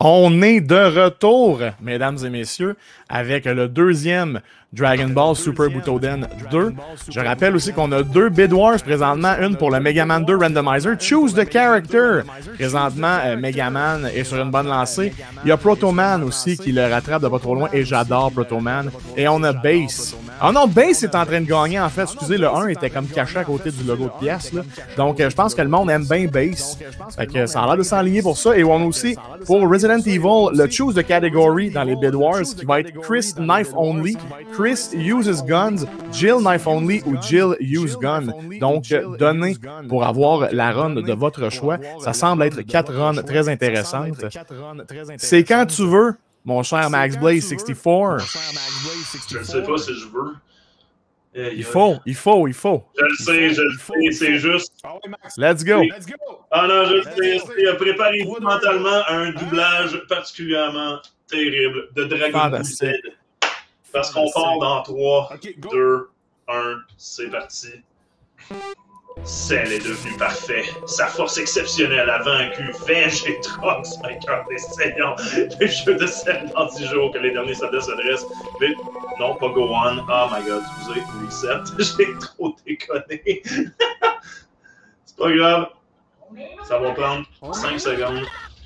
On est de retour, mesdames et messieurs, avec le deuxième Dragon Ball Super Butoden 2. Je rappelle aussi qu'on a deux Bid Wars présentement, une pour le Mega Man 2 Randomizer. Choose the character. Présentement, Mega Man est sur une bonne lancée. Il y a Proto Man aussi qui le rattrape de pas trop loin et j'adore Proto Man. Et on a Bass. Ah non, Bass est en train de gagner en fait. Excusez, le 1 était comme caché à côté du logo de pièce. Là. Donc, je pense que le monde aime bien Bass. Fait que ça a l'air de s'enligner pour ça. Et on a aussi pour Resident Evil le Choose the Category dans les Bid Wars qui va être Chris Knife Only, Chris Uses Guns, Jill Knife Only ou Jill Use Gun. Donc, donnez pour avoir la run de votre choix. Ça semble être 4 runs très intéressantes. C'est quand tu veux, mon cher Max Blaze 64. Je ne sais pas si je veux. Il faut. Je le sais, c'est juste. Let's go. Ah non, je le sais. Préparez-vous mentalement à un doublage particulièrement terrible de Dragon Ball Z. Parce qu'on part dans 3, 2, 1, c'est parti. Cell est devenu parfait. Sa force exceptionnelle a vaincu Vegetrox, vainqueur essayant les jeux de Cell dans 10 jours que les derniers soldats se dressent. Mais non, pas Gohan. Oh my god, excusez, reset. J'ai trop déconné. C'est pas grave. Ça va prendre 5 secondes.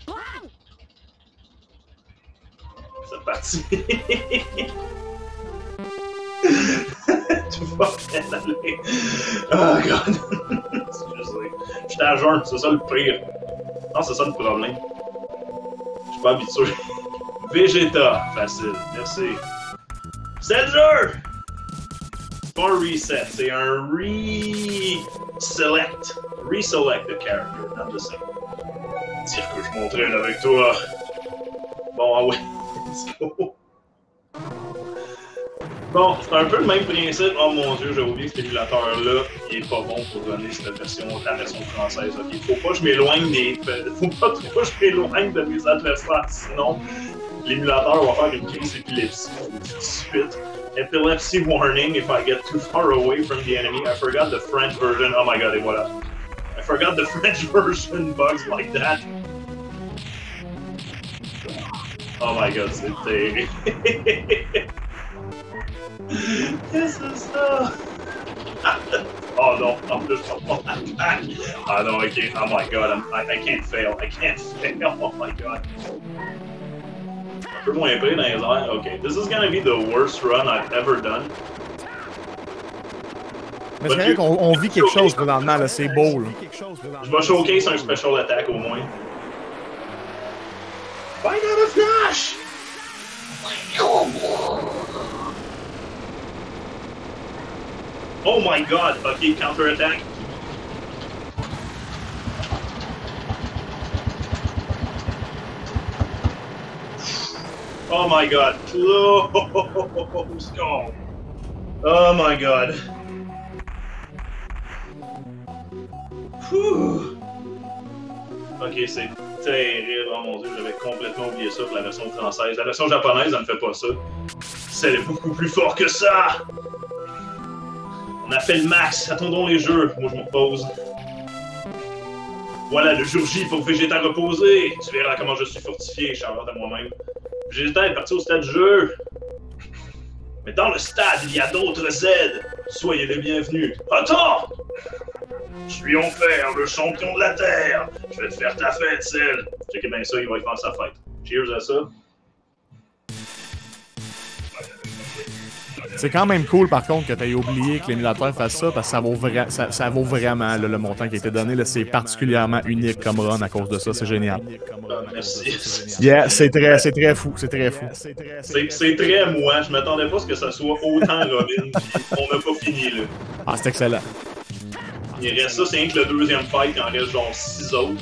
C'est parti. Tu vas bien aller. Oh god. Excusez. J'étais à jeun, c'est ça le pire. Non, c'est ça le problème. Je suis pas habitué. Vegeta, facile, merci. C'est le jeu! C'est pas un reset, c'est un reselect the character, not the same. Dire que je m'entraîne avec toi. Bon, ah ouais, let's go. Bon, c'est un peu le même principe. Oh mon dieu, j'ai oublié que cet émulateur-là, il est pas bon pour donner cette version, la version française. Okay? Faut pas que je m'éloigne Faut pas trop que je m'éloigne de mes adversaires, sinon l'émulateur va faire une crise d'épilepsie tout de suite. Epilepsy warning if I get too far away from the enemy. I forgot the French version. Oh my god, et voilà. I forgot the French version bugs like that. Oh my god, c'est terrible. Qu'est-ce que c'est ça? Oh non, en plus, je prends pas l'attaque. Ah non, ok. Oh my god, I can't fail. I can't fail. Oh my god. Un peu moins épais dans les airs. Ok, this is gonna be the worst run I've ever done. Mais c'est vrai qu'on vit quelque chose présentement, là. C'est beau, là. Je vais showcase un special attack au moins. Find out a flash! Oh my god! Ok, counter attack. Oh my god. Close. Oh. Oh my god. Whew. Ok, c'est terrible. Oh mon dieu, j'avais complètement oublié ça pour la version française. La version japonaise, elle ne fait pas ça. C'est beaucoup plus fort que ça! On a fait le max, attendons les jeux. Moi, je me repose. Voilà, le jour J pour Vegeta reposer. Tu verras comment je suis fortifié, Charlotte, à moi-même. Vegeta est parti au stade du jeu. Mais dans le stade, il y a d'autres Z. Soyez les bienvenus. Attends! Je suis Enfer, le champion de la Terre. Je vais te faire ta fête, Cell. Checkez bien ça, il va y faire sa fête. Cheers à ça. C'est quand même cool, par contre, que tu aies oublié que l'émulateur fasse ça, parce que ça vaut vraiment là, le montant qui a été donné. C'est particulièrement unique comme run à cause de ça. C'est génial. Merci. Yeah, c'est très fou. C'est très fou. C'est très moi. Je m'attendais pas à ce que ça soit autant Robin. On n'a pas fini, là. Ah, c'est excellent. Il reste ça, c'est rien que le deuxième fight, il en reste genre 6 autres.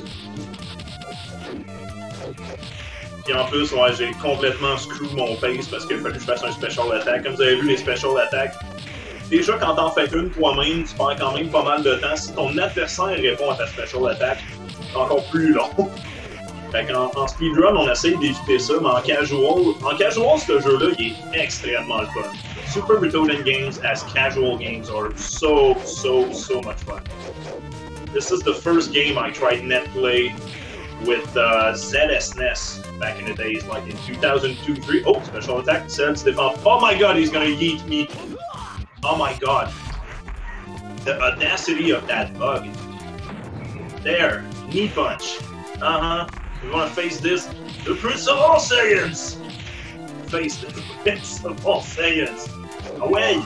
Puis en plus, ouais, j'ai complètement screw mon pace parce qu'il fallait que je fasse un special attack. Comme vous avez vu, les special attacks, déjà quand t'en fais une toi-même, tu perds quand même pas mal de temps. Si ton adversaire répond à ta special attack, c'est encore plus long. Fait qu'en speedrun, on essaye d'éviter ça, mais en casual, ce jeu-là, il est extrêmement le fun. Super Butoden games as casual games are so much fun. This is the first game I tried net play with ZSNES. back in the days, like in 2002, 3. Oh, special attack, Cell se défend. Oh my god, he's gonna yeet me. Oh my god. The audacity of that bug. There, knee punch. You wanna face this? The Prince of all Saiyans! Face the Prince of all Saiyans. Away!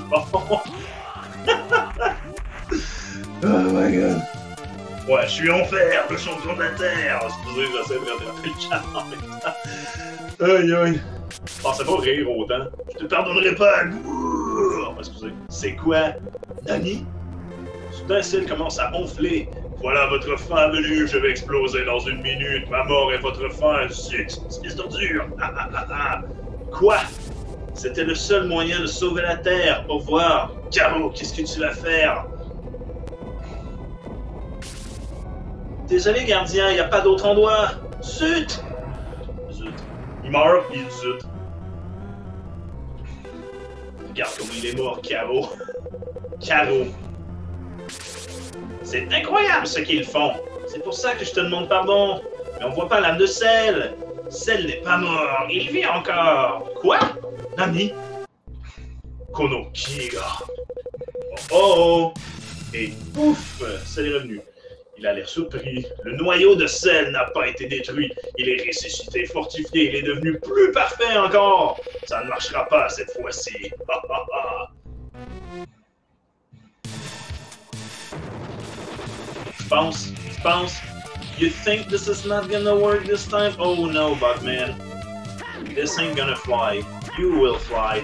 Oh my god. Ouais, je suis Enfer, le champion de la Terre! Excusez, j'essaie de rattraper le chat en même temps. Aïe aïe. Je pensais pas rire autant. Je te pardonnerai pas! Excusez. C'est quoi? Nani? Soudain, Cell commence à gonfler. Voilà votre fin venue, je vais exploser dans 1 minute. Ma mort est votre fin, c'est d'ordure. Quoi? C'était le seul moyen de sauver la Terre. Au revoir. Caro, qu'est-ce que tu vas faire? Désolé, gardien, y a pas d'autre endroit. Zut! Zut. Il meurt, il zut. Regarde comment il est mort, Caro. Caro. C'est incroyable ce qu'ils font. C'est pour ça que je te demande pardon. Mais on voit pas l'âme de Cell. Cell n'est pas mort, il vit encore. Quoi? Nani? Kono Kiga. Oh oh! Et pouf! Cell est revenu. Il a l'air surpris. Le noyau de Cell n'a pas été détruit. Il est ressuscité, fortifié. Il est devenu plus parfait encore. Ça ne marchera pas cette fois-ci. Je pense. You think this is not gonna work this time? Oh no, Bugman. This ain't gonna fly. You will fly.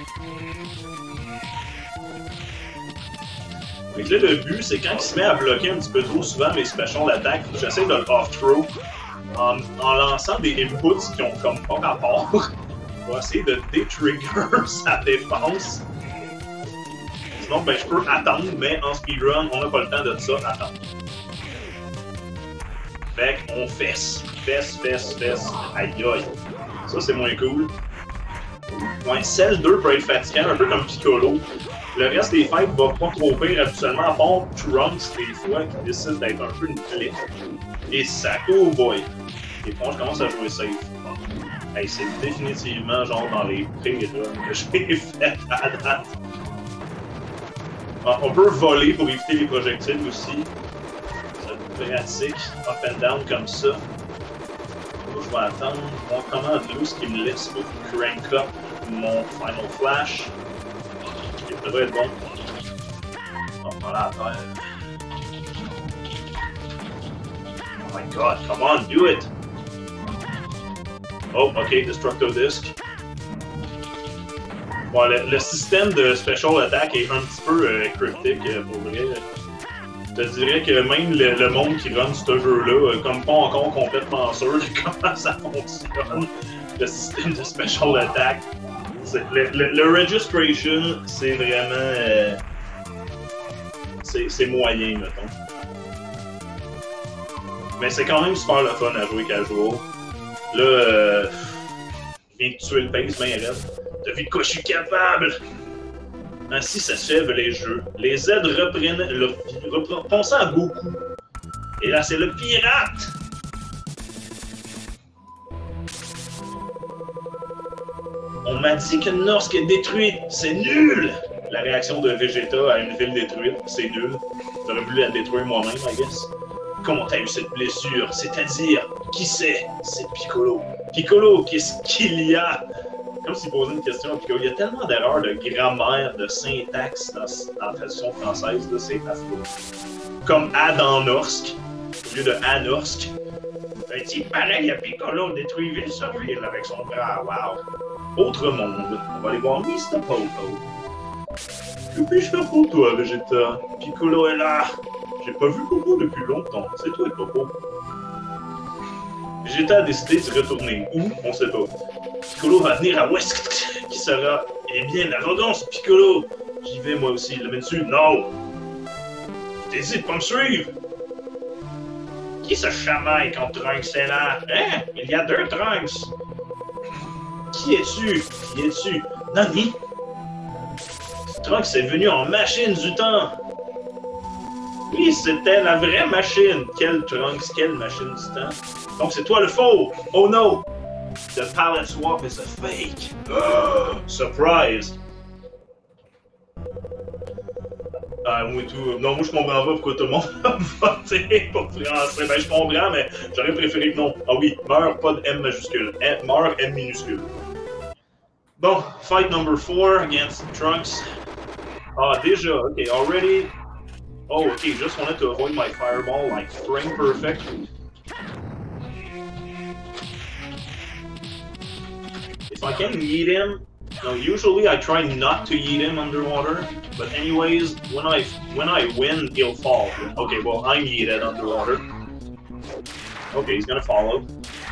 Donc là, le but, c'est quand il se met à bloquer un petit peu trop souvent mes special d'attaque, j'essaie de le off-throw en lançant des inputs qui ont comme pas rapport pour essayer de détrigger sa défense. Sinon, ben, je peux attendre, mais en speedrun, on n'a pas le temps de ça, attendre. Fait qu'on fesse. Fesse. Aïe aïe. Ça, c'est moins cool. Ouais, Cell 2 peut être fatigant, un peu comme Piccolo. Le reste des fights va pas trop pire habituellement, à part Trunks des fois qui décide d'être un peu une flip. Et ça, oh boy! Et bon, je commence à jouer safe. Bon. Hey, c'est définitivement genre dans les pires que j'ai fait à date. Bon, on peut voler pour éviter les projectiles aussi. C'est pratique, up and down comme ça. Je vais attendre mon commande loose qui me laisse pour crank up mon Final Flash. Ça devrait être bon. On va prendre la terre. Oh my god, come on, do it! Oh, ok, Destructo Disc. Bon, le système de Special Attack est un petit peu cryptique pour vrai. Je te dirais que même le monde qui run ce jeu-là, comme pas encore complètement sûr de comment ça fonctionne, le système de Special Attack. Le registration, c'est vraiment... c'est moyen, mettons. Mais c'est quand même super le fun à jouer casual. Là, je viens de tuer le pace bien raide. T'as vu de quoi je suis capable? Ainsi s'achèvent les jeux. Les Z reprennent leur vie, pensant à beaucoup. Et là, c'est le pirate! On m'a dit que Norsk est détruite. C'est nul! La réaction de Vegeta à une ville détruite, c'est nul. J'aurais voulu la détruire moi-même, I guess. Comment t'as eu cette blessure? C'est-à-dire, qui c'est? C'est Piccolo. Piccolo, qu'est-ce qu'il y a? Comme s'il posait une question à Piccolo. Il y a tellement d'erreurs de grammaire, de syntaxe dans la tradition française, là, c'est affreux. Comme A dans Norsk, au lieu de A Norsk. Un type pareil à Piccolo détruit ville sur ville avec son bras, wow. Autre monde, on va aller voir Mr. Popo. Que puis-je faire pour toi, Vegeta? Piccolo est là. J'ai pas vu Popo depuis longtemps. C'est toi, Popo. Vegeta a décidé de retourner. Où? On sait pas. Piccolo va venir à West. Qui sera? Eh bien, l'arrogance, Piccolo. J'y vais moi aussi. Le mets-tu? Non. Je t'ai dit de pas me suivre. Qui se chamaille quand Trunks est là? Hein? Il y a 2 Trunks. Qui es-tu? Qui es-tu? Nani? Trunks est venu en machine du temps. Oui, c'était la vraie machine. Quel Trunks? Quelle machine du temps? Donc c'est toi le faux! Oh no! The palette swap is a fake. Surprise! Non, moi je comprends pas pourquoi tout le monde a voté pour français. Ben je comprends, mais j'aurais préféré que non. Ah oui, meurt pas de M majuscule. Meurt M minuscule. Bon, fight number 4 against Trunks. Ah, déjà, okay, already. Oh, okay, just wanted to avoid my fireball, like frame perfect. If I can yeet him, no, usually I try not to yeet him underwater, but anyways, when I win, he'll fall. Okay, well, I'm yeeted underwater. Okay, he's gonna follow.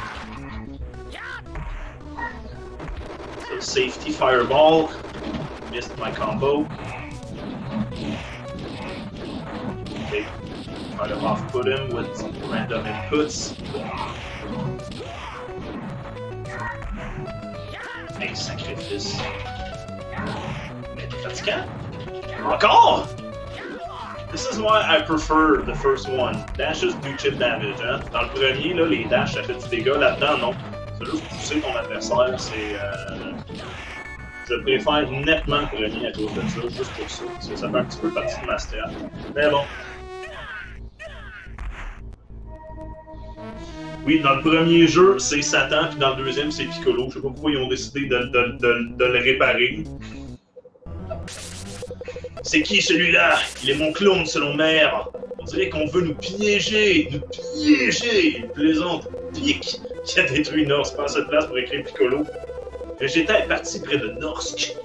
So safety fireball, missed my combo. Okay, try to off-put him with some random inputs. Hey, sacrifice. Mais t'es fatigant? Encore? This is why I prefer the first one. Dashes do chip damage, hein? Dans le premier, là, les dashes, ça fait du dégât. Là-dedans, non. C'est juste pousser ton adversaire, c'est... Je préfère nettement le premier à cause de ça, juste pour ça. Parce que ça fait un petit peu partie de ma strat. Mais bon. Oui, dans le premier jeu, c'est Satan, puis dans le deuxième, c'est Piccolo. Je sais pas pourquoi ils ont décidé de le réparer. C'est qui celui-là? Il est mon clone, selon Mère. On dirait qu'on veut nous piéger. Nous piéger! Il plaisante. Pic, qui a détruit Norsk. Pas cette place pour écrire Piccolo. Vegeta est parti près de Norsk.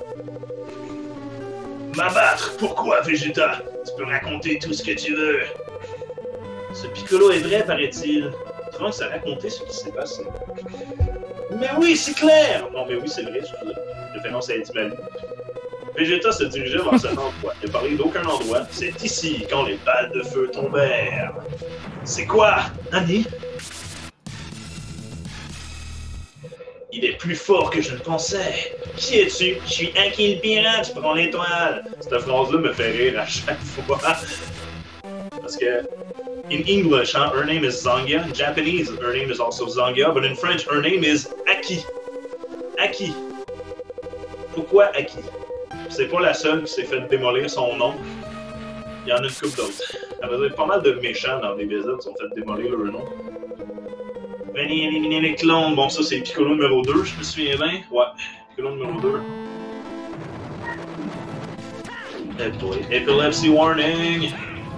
M'abattre? Pourquoi, Vegeta? Tu peux raconter tout ce que tu veux. Ce Piccolo est vrai, paraît-il. Trunks a raconté ce qui s'est passé. Mais oui, c'est clair! Non, mais oui, c'est vrai, référence à Eddie Mali. Vegeta se dirigeait vers cet endroit. Il a parlé d'aucun endroit. C'est ici, quand les balles de feu tombèrent. C'est quoi, Nani? Il est plus fort que je ne pensais. Qui es-tu? Je suis Aki le pirate, je prends l'étoile. Cette phrase-là me fait rire à chaque fois. Parce que, in English, her name is Zangia. In Japanese, her name is also Zangia. But in French, her name is Aki. Aki. Pourquoi Aki? C'est pas la seule qui s'est fait démolir son nom. Il y en a une couple d'autres. Il y a pas mal de méchants dans DBZ qui sont fait démolir leur nom. Venez éliminer les clones. Bon, ça c'est Piccolo numéro 2, je me souviens bien. Ouais, Piccolo numéro 2. Hey boy, epilepsy warning!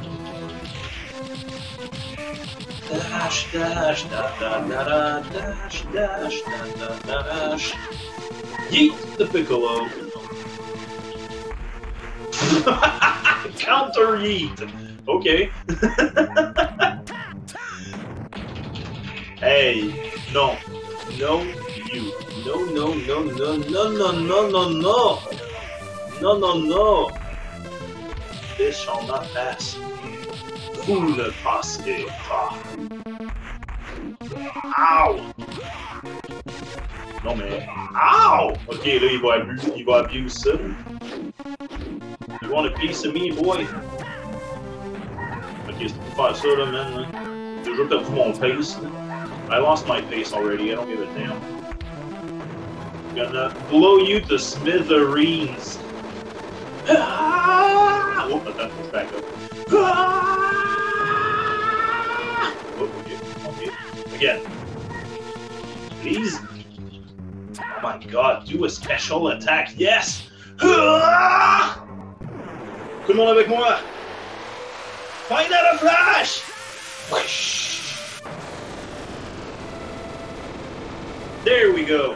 Dash, dash, da da da da, dash, dash, da da da dash. Yeet the Piccolo! Counter yeet! Okay. Hey, no. No, you. No, no, no, no, no, no, no, no, no. No, no, no. This shall not pass. Vous ne passerez pas. Ow! Non mais... Ow! Ok, là, il va abuse ça. You want a piece of me, boy? Ok, c'est pour faire ça, là, man. J'ai déjà perdu mon pace. I lost my pace already, I don't give a damn. I'm gonna blow you to smithereens. Ah! Oh, but that goes back up. Ah! Oh, okay, okay. Again. Please? Oh my god, do a special attack, yes! Ah! Tout le monde avec moi! Find out a flash! There we go!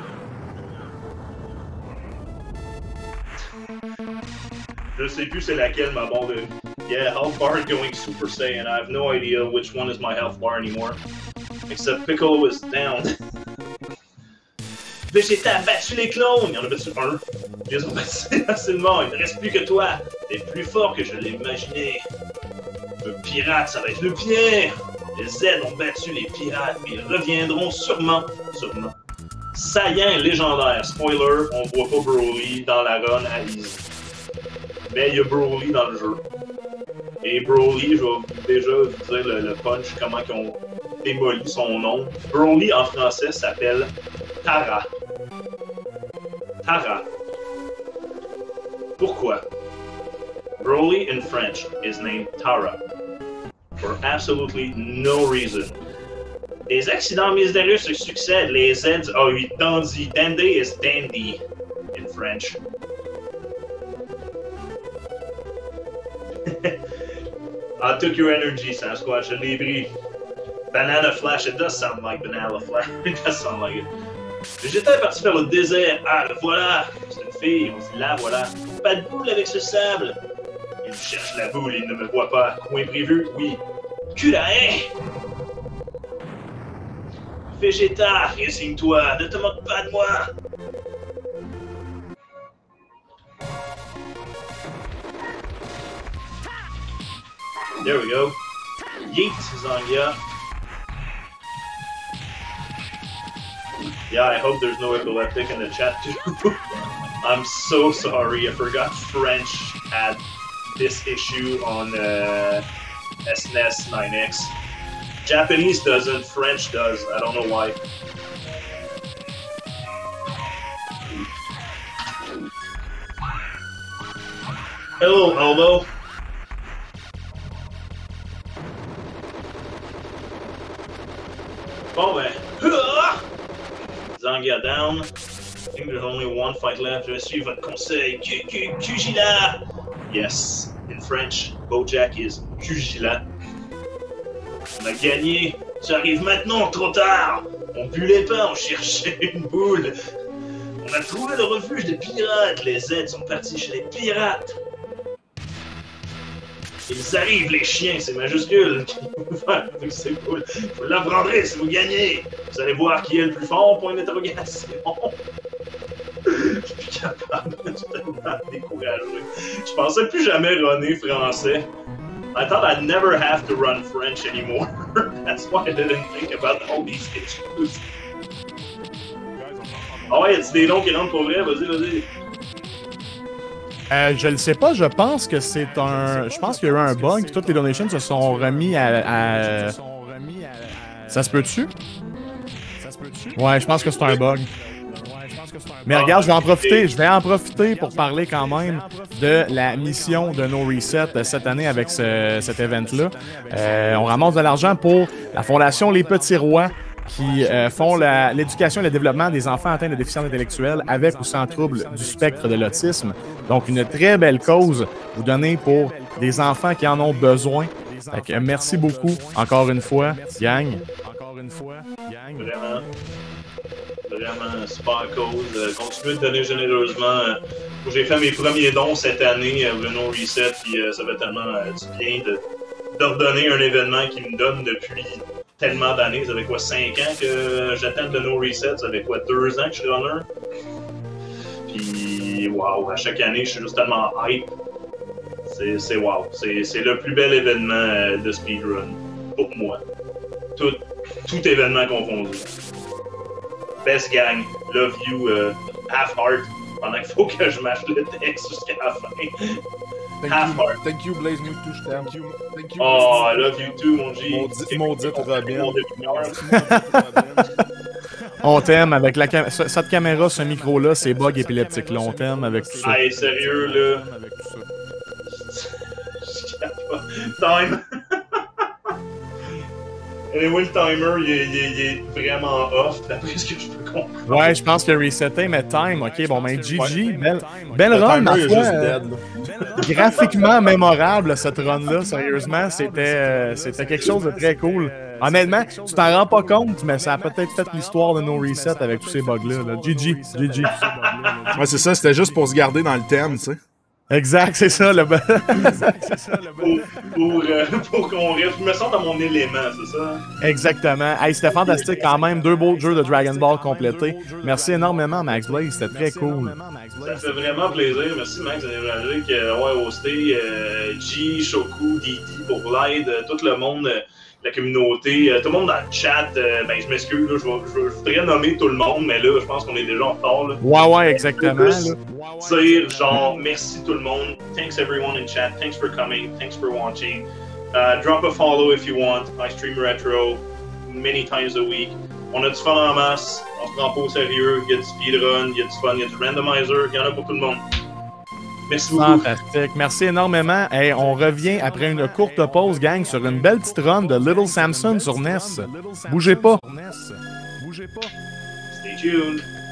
Je sais plus c'est laquelle ma barre de... Yeah, health bar going Super Saiyan. I have no idea which one is my health bar anymore. Except Piccolo is down. Vegeta a battu les clones! Il en a battu un. Ils les ont battus facilement. Il ne reste plus que toi. T'es plus fort que je l'ai imaginé. Le pirate, ça va être le pire. Les Z ont battu les pirates, mais ils reviendront sûrement. Sûrement. Saiyan légendaire. Spoiler, on voit pas Broly dans la run à Easy. Mais il y a Broly dans le jeu. Et Broly, je vais déjà vous dire le punch, comment ils ont démoli son nom. Broly en français s'appelle Tara. Tara. Pourquoi? Broly in French is named Tara. For absolutely no reason. Les accidents mystérieux se succèdent. Les Z. Oh, Dandy. Dandy is Dandy in French. I took your energy, Sasquatch. Je l'ai pris. Banana Flash. It does sound like Banana Flash. It does sound like it. J'étais parti vers le désert. Ah, le voilà. C'est une fille. On dit là, voilà. Pas de boule avec ce sable. Il cherche la boule. Il ne me voit pas. Coin prévu? Oui. Cul à haie! Vegeta, résigne-toi. Ne te moque pas de moi. There we go. Yeet, Zangia. Yeah, I hope there's no epileptic in the chat too. I'm so sorry, I forgot French had this issue on SNES 9X. Japanese doesn't, French does. I don't know why. Hello, Elbow. Bon ben. Zangia down. I think there's only one fight left. Je vais suivre votre conseil. Kujila! Yes. In French, Bojack is Kujila. On a gagné. Ça arrive maintenant, trop tard. On bullait pas, on cherchait une boule. On a trouvé le refuge des pirates. Les Z sont partis chez les pirates. Ils arrivent, les chiens, c'est majuscule. C'est cool. Vous l'apprendrez si vous gagnez. Vous allez voir qui est le plus fort, point d'interrogation. Je suis plus capable, je suis tellement découragé. Je pensais plus jamais runner français. I thought I'd never have to run French anymore. That's why I didn't think about all these issues. Ah ouais, y a des noms qui rentrent pour vrai? Vas-y, vas-y. Je le sais pas, je pense que c'est un... Je pense qu'il y a eu un bug, toutes les donations se sont remis à... Ça se peut-tu? Ouais, je pense que c'est un bug. Mais regarde, je vais en profiter pour parler quand même de la mission de No Reset cette année avec cet event-là. On ramasse de l'argent pour la Fondation Les Petits Rois qui font l'éducation et le développement des enfants atteints de déficience intellectuelle avec ou sans trouble du spectre de l'autisme. Donc, une très belle cause vous donnez pour des enfants qui en ont besoin. Fait que, merci beaucoup, encore une fois, gang. Vraiment super cause. Continuez de donner généreusement. J'ai fait mes premiers dons cette année le No Reset, puis ça fait tellement du bien d'ordonner un événement qui me donne depuis tellement d'années. Ça fait quoi, 5 ans que j'attends le No Reset? Ça fait quoi, 2 ans que je suis runner? Puis, waouh, à chaque année, je suis juste tellement hype. C'est wow. C'est le plus bel événement de speedrun pour moi. Tout événement confondu. Best gang, love you, half heart. Pendant qu'il faut que je mâche le texte jusqu'à la fin. Half heart. Thank you, Blaze Mewtwo, je t'aime. Oh, I love you too, mon G. Maudite Robin. On t'aime avec cette caméra, ce micro-là, ces bugs épileptiques là. On t'aime avec tout ça. Hey, sérieux, là. Time. Anyway, le timer, il est vraiment off, d'après ce que je peux comprendre. Ouais, je pense qu'il a reseté, mais time, ok, bon, ben, GG, belle run, ma foi, graphiquement mémorable, cette run-là, sérieusement, c'était quelque chose de très cool. Honnêtement, tu t'en rends pas compte, mais ça a peut-être fait l'histoire de No Reset avec tous ces bugs-là. GG. Ouais, c'est ça, c'était juste pour se garder dans le thème, tu sais. Exact, c'est ça, le pour qu'on reste. Je me sens dans mon élément, c'est ça? Exactement. Hey, c'était fantastique quand même. 2 beaux jeux de Dragon Ball complétés. Merci énormément, Max Blaze. C'était très cool. Ça fait vraiment plaisir. Merci, Max Magic, hosté, G, Shoku, Didi pour l'aide, tout le monde, la communauté, tout le monde dans le chat. Ben, je m'excuse, je voudrais nommer tout le monde, mais là, je pense qu'on est déjà en retard. Là. Ouais, exactement. Dire genre merci tout le monde. Thanks everyone in chat. Thanks for coming. Thanks for watching. Drop a follow if you want. I stream retro many times a week. On a du fun en masse. On se prend pas au sérieux. Il y a du speedrun, il y a du fun, il y a du randomizer. Il y en a pour tout le monde. Merci beaucoup. Fantastique. Merci énormément. Hey, on revient après une courte pause, gang, sur une belle petite run de Little Samson sur NES. Bougez pas. Stay tuned.